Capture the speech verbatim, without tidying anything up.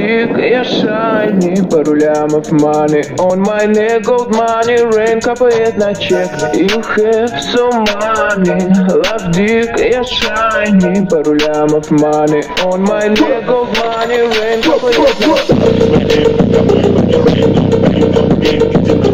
dick, я shiny, пару лямов money on my neck, gold money, rain капает на чек. You have so money, love dick, я shiny, пару лямов money on my neck, gold money, rain капает на чек.